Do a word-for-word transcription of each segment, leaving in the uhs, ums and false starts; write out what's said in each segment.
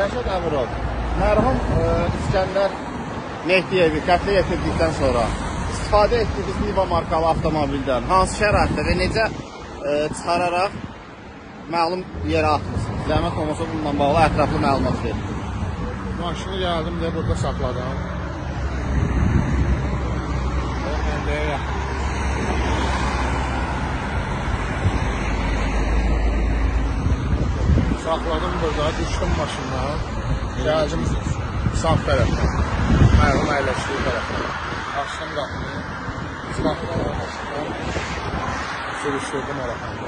Rəşad Əmirov, mərhum İskəndər Mehdiyevi qətlə yetirdikdən sonra istifadə etdiyiniz Niva markalı avtomobildən hansı şəraitdə və necə e, çıxararaq məlum yerə atmışsınız? Zəhmət olmasa bununla bağlı ətraflı məlumat verin. Maşını gəldim deyə burada saxladım. Saxladım burada, düşdüm maşından. Gəldim sağ tərəfdən, mərhum əyləşdiyi tərəfdən. Açdım qapını, silahlı olmasından sürüşdürdüm arasında.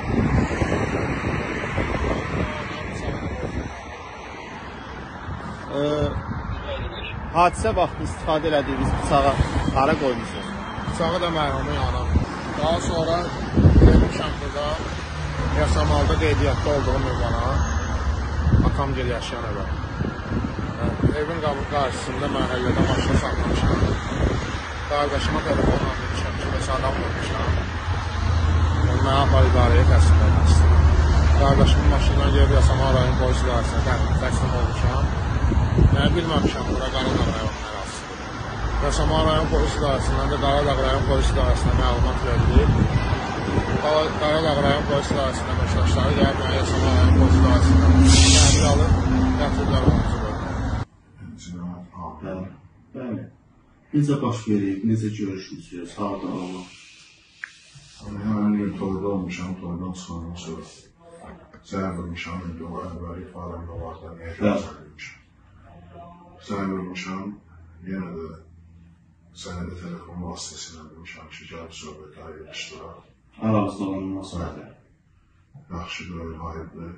Ee, hadisə vaxtı istifadə elədiyiniz bıçağı hara qoymuşsunuz? Bıçağı da mərhumun yanına. Daha sonra gelmişəm burada, yasamalda qeydiyyatda olduğum ünvana, atam gel yaşayan evə. Evin qarşısında məhəllədə maşını saxlamışam. Qardaşıma telefonla demişəm ki, bəs adam olmuşam. Mənə apar idarəyə təslim edilmişsin. Qardaşımın maşından gelib Yasamal rayon polis idarəsinə təslim olmuşam. Yəni bilməmişəm bura Qaradağ rayon ərazisidir. Yasamal rayon polis idarəsindən də Qaradağ rayon polis idarəsinə məlumat verilib. Qaradağ rayon polis idarəsində məşdaşları gəlib, yəni Yasamal rayon polis idarəsindən təmin alıb, gətirdirlər onuzu bölümə. Bəli, bəli. Necə baş verib, necə görüşmüsünüz, harada olub? Həmin gün toyda olmuşam, toydan çıxandan sonra zəng vurmuşam, indi o əvvəli ifadəmdə vardı, niyə zəng vurmuşam. Zəng vurmuşam, yenə də sənə də telefon vasitəsilə demişəm ki, gəlib söhbətə ayrılışdıraq. Aramızda olanından sonra. Yaxşıdır, hayırdır.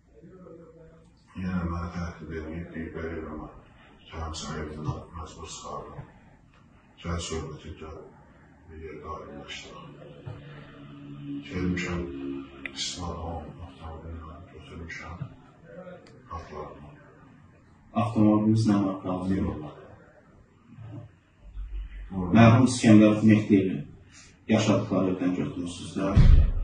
Yenə mənə təhdid edib, deyib verir ama gəlib sənə evindən məcbur çıxardım. Gəl söhbəti gəl, bir yerdə ayrılışdıraq. Gelmişəm, İsmail avtomobillə götürmüşəm, qatlarımı. Avtomobiliniz nə markalı yoxlar? Mərhum İskəndər Mehdiyevi yaşadıkları evdən götürmüşsünüz də?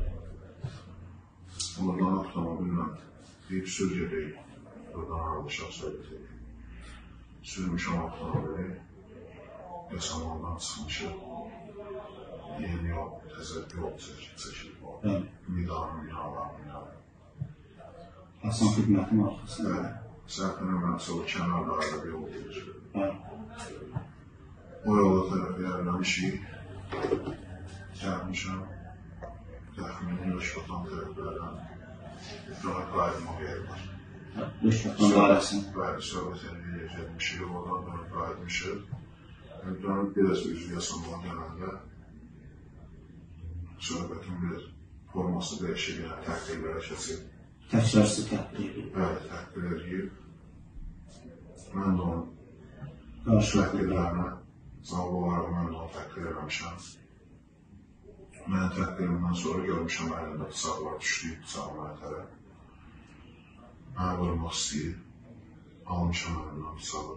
Oradan avtomobillə deyib sür gedəyim, buradan ayrılışaq söhbət edeyim. Sürmüşəm avtomobili, Yasamaldan çıxmışıq. Yeni yol, təzərli yol çəkilib o. Midanın binalarının yanı. Hasan xidmətin arxasında. Bəli, səhvən əməlisi o kənarda ayrı bir yol gedir. O yola tərəf yerləmişik. Gəlmişəm, təxmini Rüşvatan tərəflərdən daha qayıtmaq yeri var. Rüşvatan dairəsinin? Bəli, söhbət eləyə gəlmişik, oradan dönüb qayıtmışıq. Dönüb biraz üzü Yasamaldan gələndə söhbətin bir forması dəyişir, yəni təqdirlərə keçir. Təklərsi təqdir edib. Bəli, təqdir edib. Mən də onun təqdirlərinə, cavab olaraq mən də onu təqdir eləmişəm. Mən təqdirimdən sonra görmüşəm əlində bıçaqlar düşdüyü bıçağı mənə tərəf. Mənə vurmaq istəyir. Almışam əlimdən bıçağı.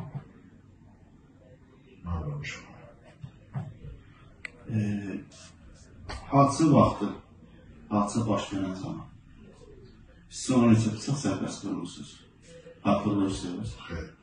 Mən vurmuşam. Hadisə vaxtı, hadisə baş verən zaman siz ona neçə bıçaq sərbəst qılmışsınız? Hatırlayırsınız? Xeyr.